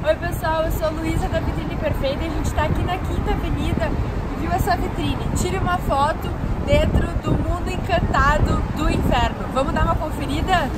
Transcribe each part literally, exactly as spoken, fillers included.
Oi pessoal, eu sou a Luísa da Vitrine Perfeita e a gente está aqui na Quinta Avenida e viu essa vitrine. Tire uma foto dentro do mundo encantado do inverno. Vamos dar uma conferida?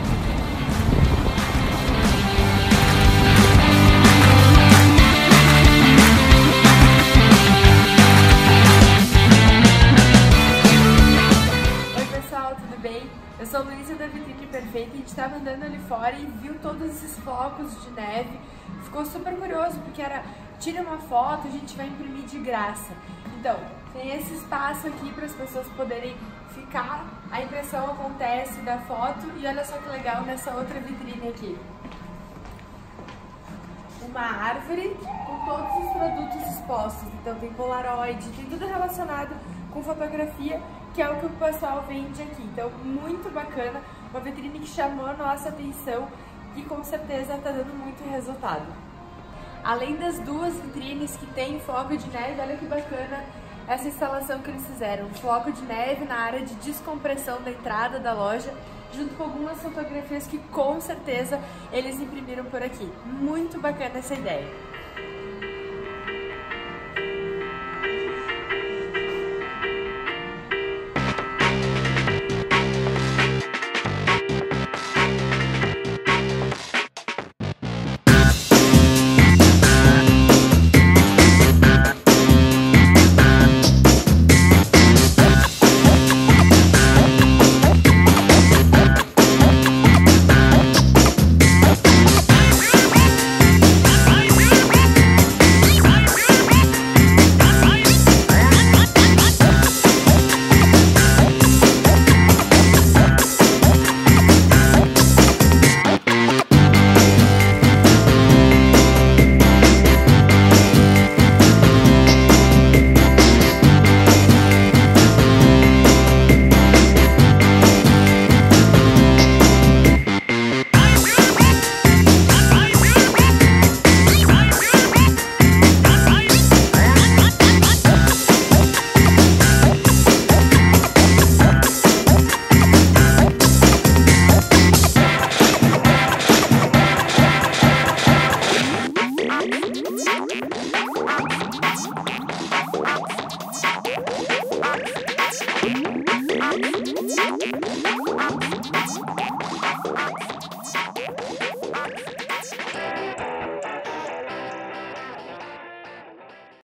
Oi pessoal, tudo bem? Eu sou a Luísa da Vitrine Perfeita e a gente estava andando ali fora e viu todos esses flocos de neve. Ficou super curioso porque era, tira uma foto, a gente vai imprimir de graça. Então, tem esse espaço aqui para as pessoas poderem ficar, a impressão acontece da foto e olha só que legal nessa outra vitrine aqui. Uma árvore com todos os produtos expostos, então tem Polaroid, tem tudo relacionado com fotografia, que é o que o pessoal vende aqui. Então, muito bacana, uma vitrine que chamou a nossa atenção e com certeza está dando muito resultado. Além das duas vitrines que tem floco de neve, olha que bacana essa instalação que eles fizeram. Floco de neve na área de descompressão da entrada da loja, junto com algumas fotografias que com certeza eles imprimiram por aqui. Muito bacana essa ideia.